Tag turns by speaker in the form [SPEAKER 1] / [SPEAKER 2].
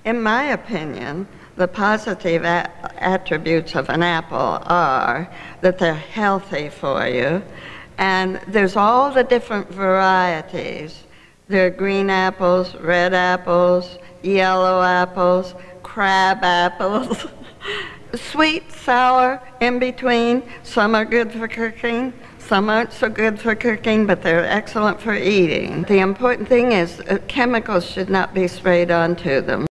[SPEAKER 1] In my opinion, the positive attributes of an apple are that they're healthy for you, and there's all the different varieties. There are green apples, red apples, yellow apples, crab apples, sweet, sour, in between. Some are good for cooking, some aren't so good for cooking, but they're excellent for eating. The important thing is chemicals should not be sprayed onto them.